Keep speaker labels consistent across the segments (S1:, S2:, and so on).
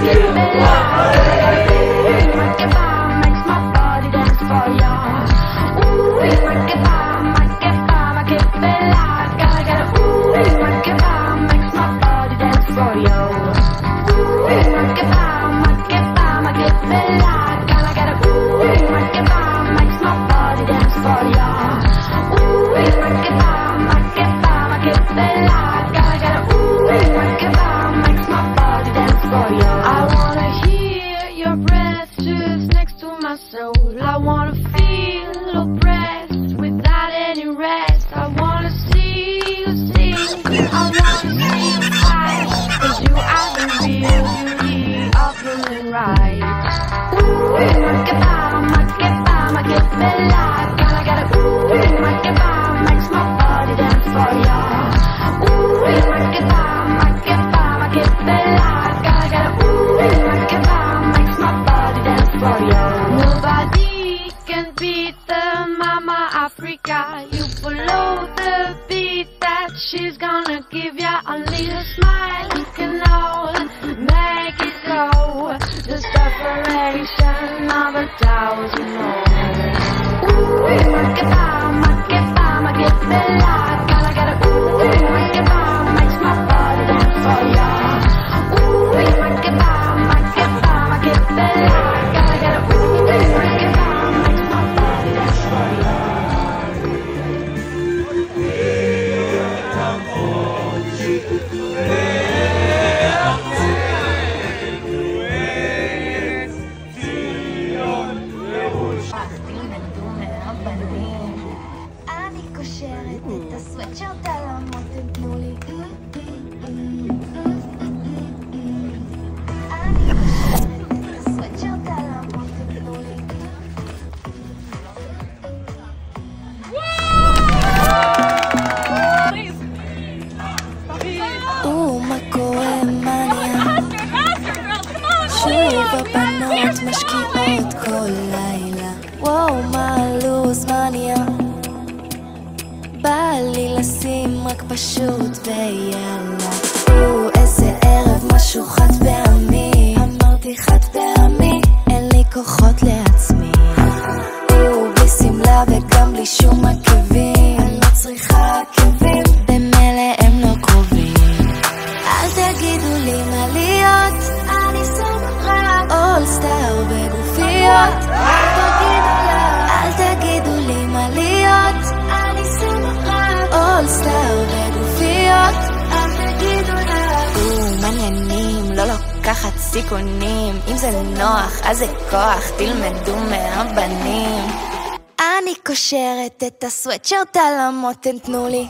S1: את הסוויטשרט על המותן תנו לי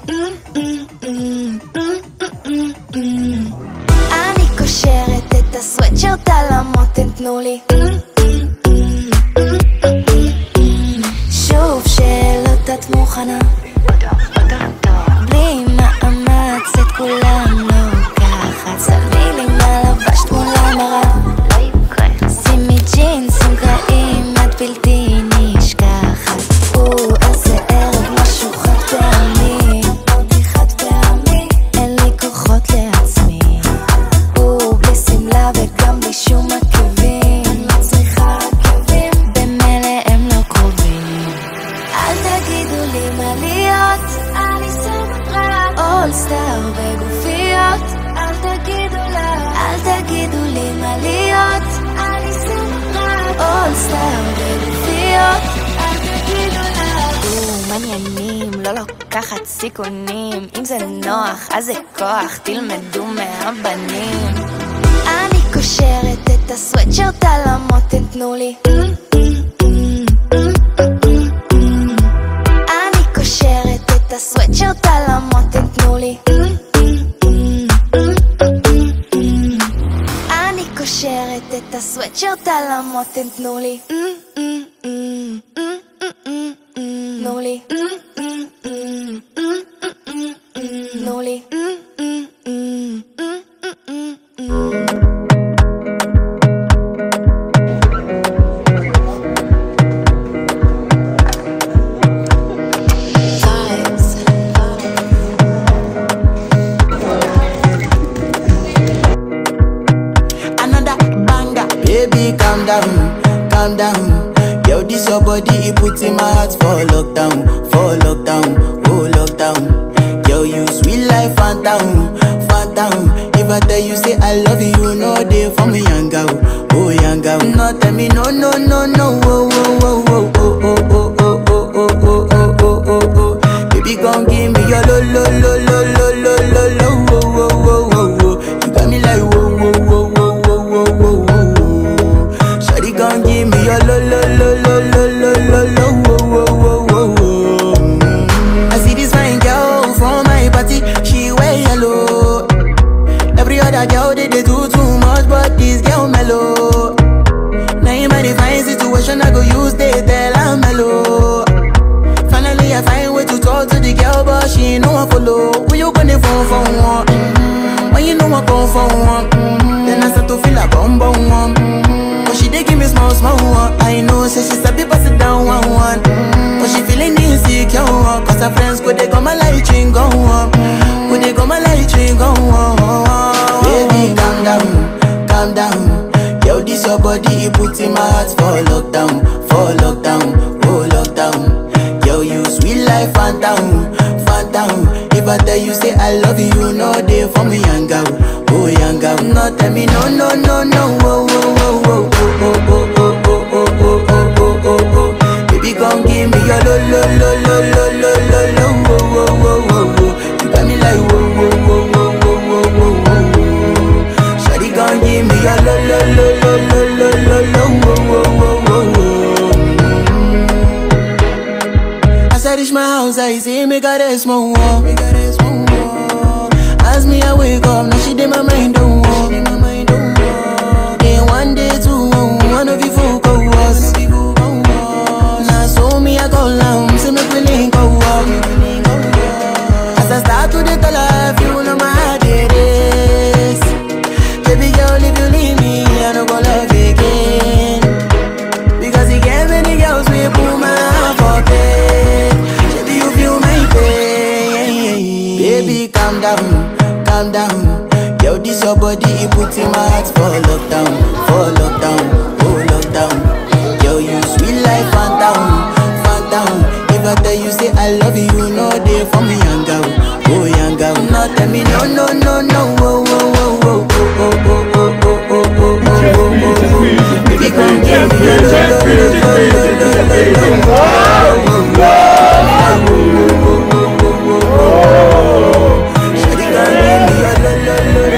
S1: אני קושרת את הסוויטשרט על המותן תנו לי שוב שאלות את מוכנה בלי מאמץ את כולם לא ככה צלמי לי מה לבשת מול המראה שימי ג'ינסים גרעים את בלתי נשכחת איזה ערב משהו חד פעמי אותי חד פעמי אין לי כוחות לעצמי בלי סמלה וגם בלי שום עקבים אני לא צריכה עקבים במלא הם לא קרובים אל תגידו לי מה להיות אני שמה רק אולסטאר וגופיות אל תגידו לי מה להיות אני שמה רק אולסטאר וגופיות מעניינים, לא לוקחת סיכונים אם זה נוח, אז זה כוח תלמדו מהבנים אני קושרת את הסוויטשרט על המותן תנו לי אני קושרת את הסוויטשרט על המותן תנו לי אני קושרת את הסוויטשרט על המותן תנו לי תנו לי תנו לי
S2: Another Baby, calm down, calm down. Yo, this your body, it puts in my heart for lockdown, oh lockdown. Yo, you sweet life, phantom, phantom. If I tell you say I love you, no day for me, young girl, oh young girl. No tell me no, no, no, no, oh, oh, oh, oh, oh, oh, oh, oh, oh, oh, oh, oh, oh, oh. Baby, gon' give me your lo, lo, lo, lo, lo, lo, lo, lo, oh, oh, oh, oh, oh. You got me like whoa, whoa, whoa, whoa, whoa, whoa, whoa, whoa. Shawty gon' give me your lo, lo, lo, lo, lo, lo, lo, lo, oh, oh, oh, oh, oh. I see this fine girl from my party, she wear yellow. Every other girl they do too much, but this girl mellow. Now in my divine situation, I go use they tell I'm mellow. Finally I find way to talk to the girl, but she ain't no one follow. Who you gonna phone for one? When you know I come for one, then I start to feel a bum bum one. But she dey give me small small one. I know say she sabi pass it down one one. But she feeling insecure one, cause her friends go they come my light ring go on, go they come my light ring go on. Baby, calm down, calm down. Yo, this your body, it puts in my heart for lockdown, oh lockdown. Yo, you sweet life, phantom, phantom. If I tell you say I love you, no day for me, young girl, oh young girl. No tell me no, no, no, no, oh, oh, oh, oh, oh, oh, oh, oh, oh, oh, oh, oh, oh, oh. Baby, gon' give me your lo, lo, lo, lo, lo, lo, lo, lo, oh, oh, oh, oh, oh. You got me like whoa, whoa, whoa, whoa, whoa, whoa, whoa, whoa. Shawty gon' give me your lo, lo, lo, lo, lo, lo, lo, oh, oh, oh, oh, oh. As I reach my house, I see me got a small wall. As me, I wake up, now she did my mind don't walk. Then one day, two, one of you folk go was. Now so me, I go down, see me feeling go up. As I start to the tell her, you know my heart it is. Baby girl, if you leave me, I don't go love again. Because you gave many girls, we put my heart for bed. Baby, you feel my pain. Baby, calm down, calm down. Yo, this your body, it puts in my heart for lockdown, oh lockdown. Yo, you sweet life, phantom, phantom. If I tell you say I love you, no day for me, young girl, oh young girl. No tell me no, no, no, no, oh, oh, oh, oh, oh, oh, oh, oh, oh, oh, oh, oh, oh. Baby, come give me your love, shawty, come give me your love.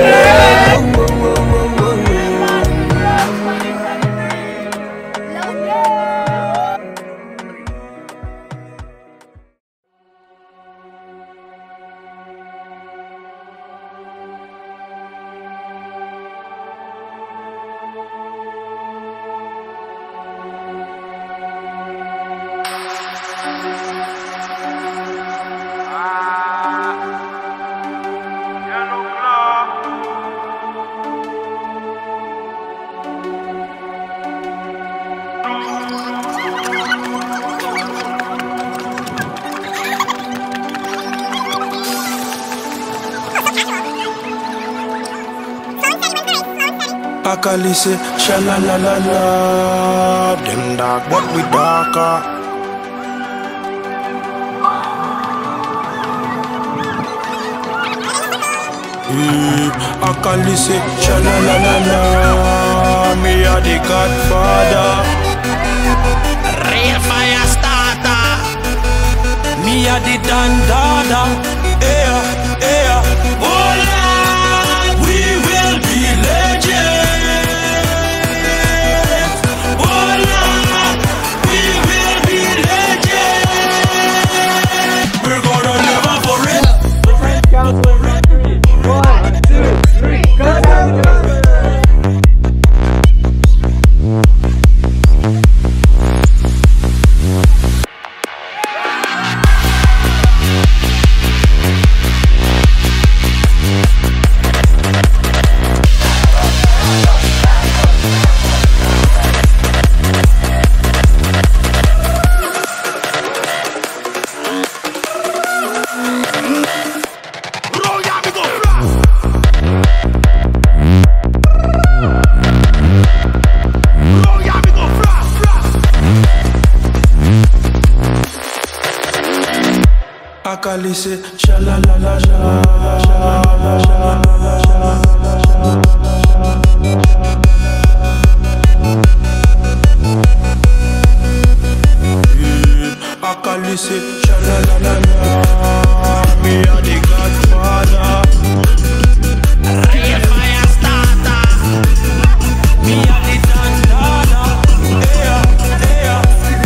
S3: Akali say, sha la la la la. Them dark, but we darker. Akali say, sha la la la la. Me a the Godfather, real fire starter. Me a the Dandada, yeah, yeah. Oh Lord, we will be legends. Akalice, sha-la-la-la-la. Akalice, sha-la-la-la-la. Me a the Godfather. Real fire starter. Me a the dance darler. Yeah, yeah.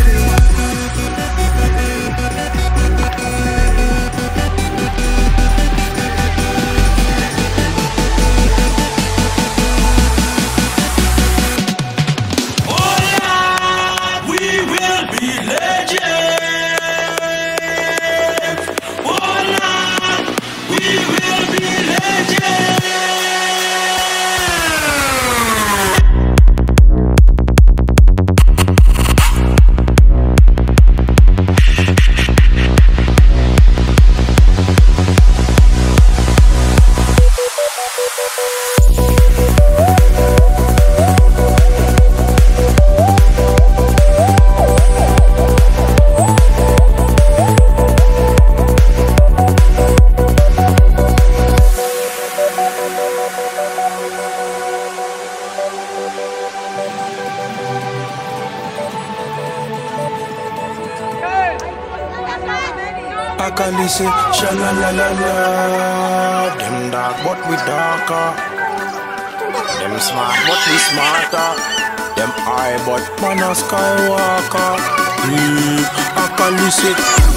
S3: Akalice, sha-la-la-la-la. Them dark but we darker. Them smart but we smarter. Them high but man a skywalker. Akalice.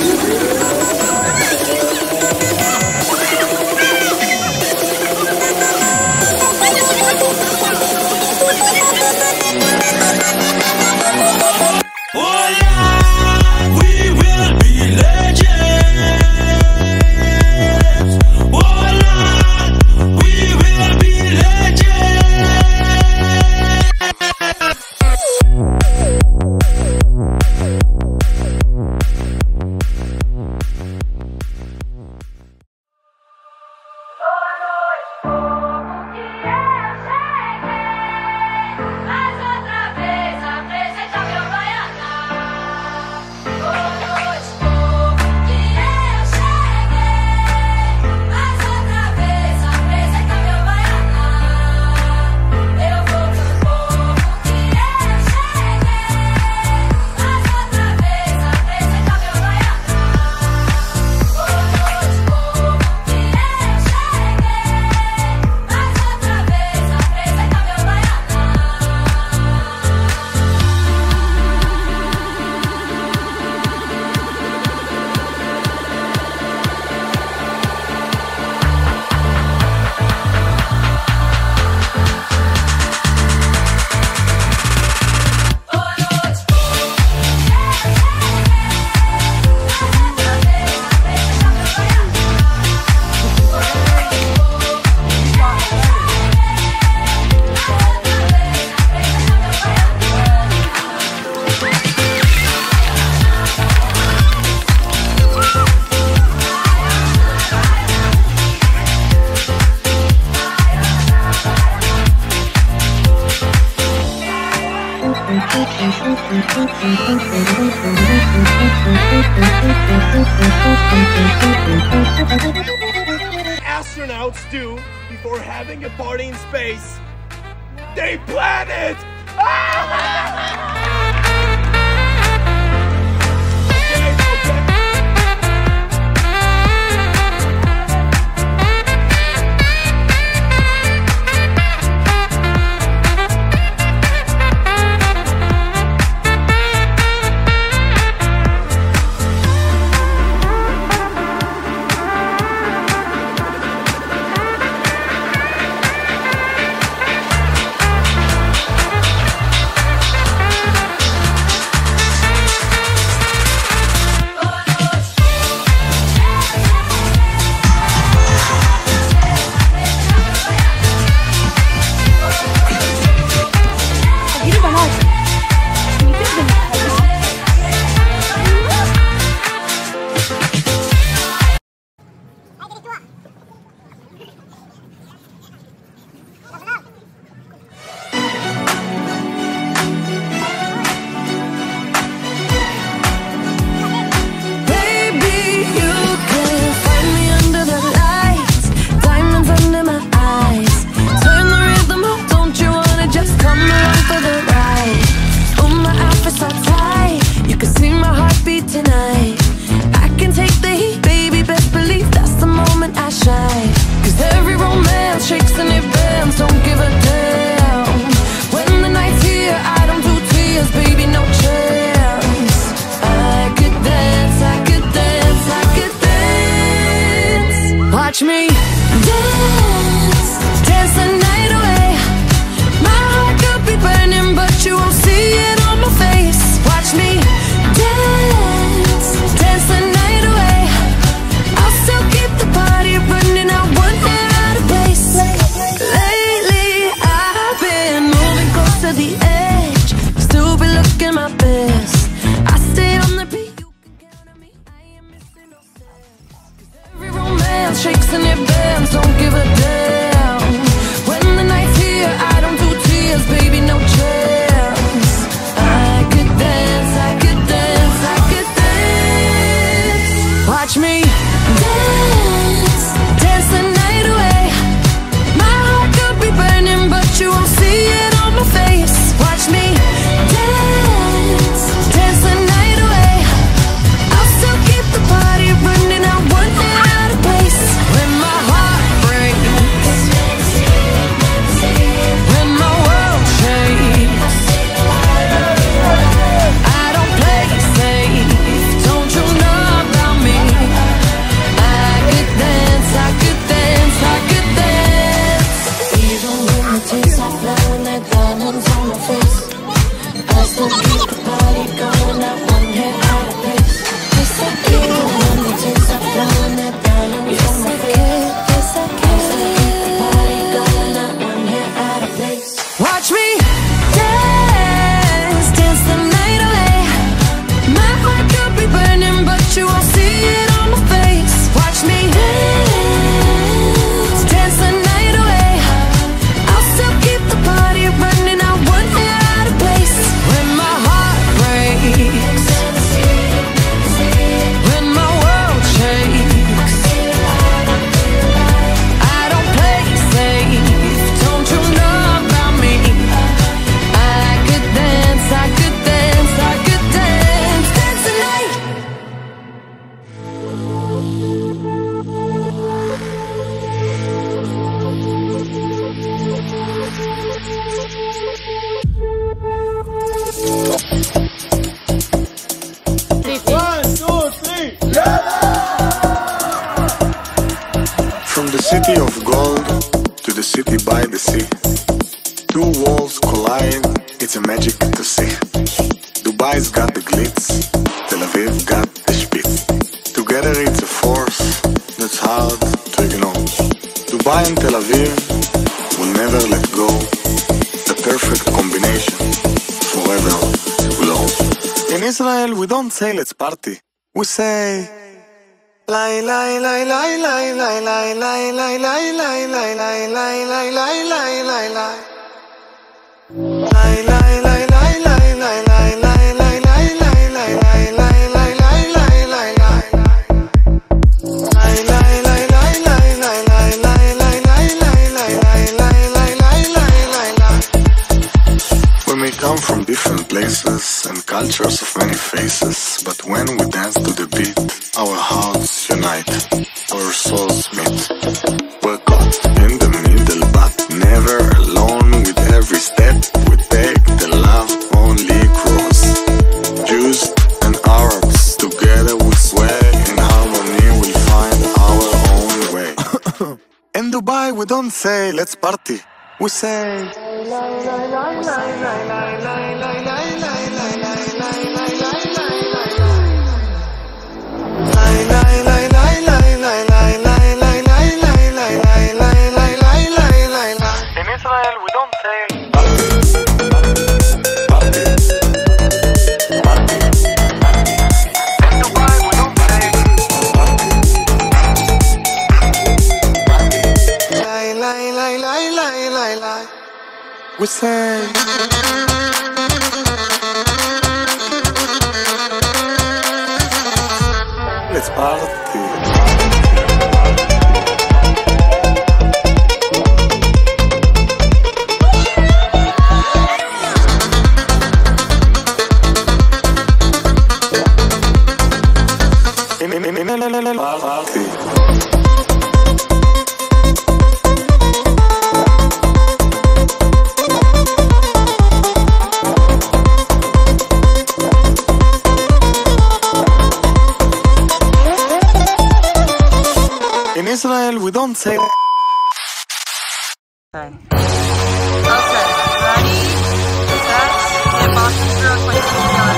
S4: Astronauts do before having a party in space. They plan it!
S5: to the edge, still be looking my best. I stay on the beat, you can count on me, I ain't missing no steps. 'Cause every romance shakes and it bends, don't give a damn. When the night's here, I don't do tears, baby, no chance. I could dance, I could dance, I could dance. Watch me dance, dance the night away. My heart could be burning, but you won't see it on my face. Watch me dance, dance the night away. I'll still keep the party running, I won't get out of place. When my heart breaks, when my world shakes, I don't play safe, don't you know about me? I could dance, I could dance, I could dance. Even when the tears are flowing, like diamonds on my face, I still keep the party going, not one hair out of place. Yes, I can. When the tears are flowing, like diamonds on my face, yes, I can. I still keep the party going, not one hair out of place. Watch me dance, dance the night away. My heart could be burning, but you won't see it on my face. Watch me dance, dance the night away. I'll still keep the party running, I won't get out of place. When my heart breaks, when my world shakes, I don't play safe, don't you know about me? I could dance, I could dance, I could dance, dance the night.
S4: One, two, three.
S3: From the city of gold to the city by the sea, two worlds collide, it's a magic to see. Dubai's got the glitz, Tel Aviv got the spitz. Together it's a force that's hard to ignore. Dubai and Tel Aviv will never let go. The perfect combination, forever glow. In Israel we don't say let's party, we say lie lie lie lie lie lie lie lie lie lie lie lie lie lie lie lie lie lie lie. Lie lie lie lie lie lie lie lie lie lie lie lie lie lie lie lie lie lie lie. Lie lie lie lie lie lie lie lie lie lie lie lie lie lie lie lie lie lie. We may come from different places and cultures of many faces, but when we dance to the beat, our hearts unite, our souls meet. We're caught in the middle, but never alone. With every step we take, the love only grows. Jews and Arabs, together we sway. In harmony we'll find our own way. In Dubai we don't say let's party, we say in Israel we don't say party, party, party. In Dubai we don't say party, party. Lie, lie, lie, lie, lie, lie, lie. We say let's party. Party. In Israel we don't say.
S6: Okay. Okay, ready? Set. Get Boston Syrup when it's done.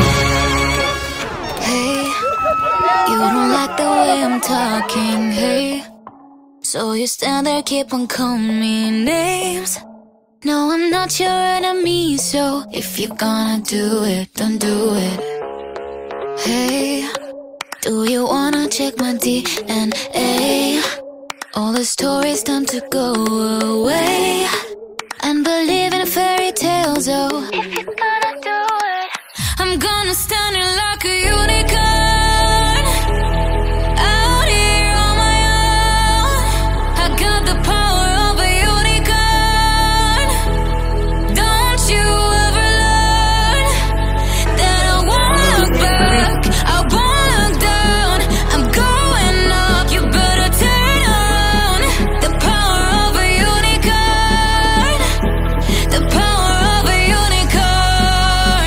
S1: Hey, you don't like the way I'm talking, hey. So you stand there, keep on calling me names. No, I'm not your enemy, so if you're gonna do it, don't do it. Hey, do you wanna check my DNA? All the stories time to go away and believe in fairy tales, oh. If you're gonna do it, I'm gonna stand here like a unicorn, out here on my own. I got the power of a unicorn. Don't you ever learn that I won't look back, I won't look down. I'm going up, you better turn on. The power of a unicorn, the power of a unicorn.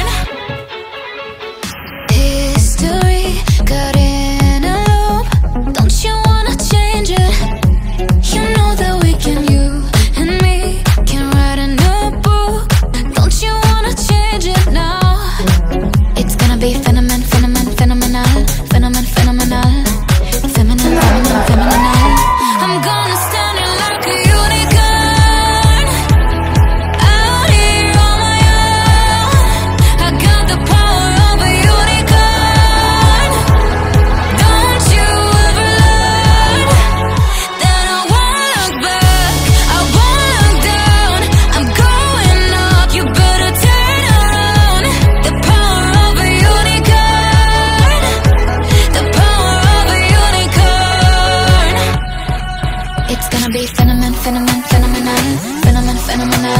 S1: History got in a loop. Don't you wanna change it? You know that we can, you and me can write a new book. Don't you wanna change it now? It's gonna be phenomenal, phenomenal, phenomenal, phenomenal, phenomenal, phenomenal, phenomenal. I'm gonna stand here like a unicorn, out here on my own. I got the power of a unicorn. Don't you ever learn that I won't look back, I won't look down. I'm going up, you better turn around. The power of a unicorn, the power of a unicorn. It's gonna be phenomenal, phenomenal, phenomenal, phenomenal, phenomenal.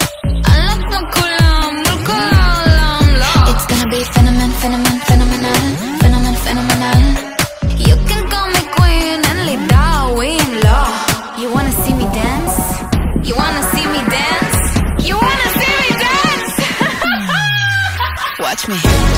S1: It's gonna be phenomenal, phenomenal, phenomenal, phenomenal, phenomenal. You can call me queen and lead Darwin law. You wanna see me dance? You wanna see me dance? You wanna see me dance? Watch me.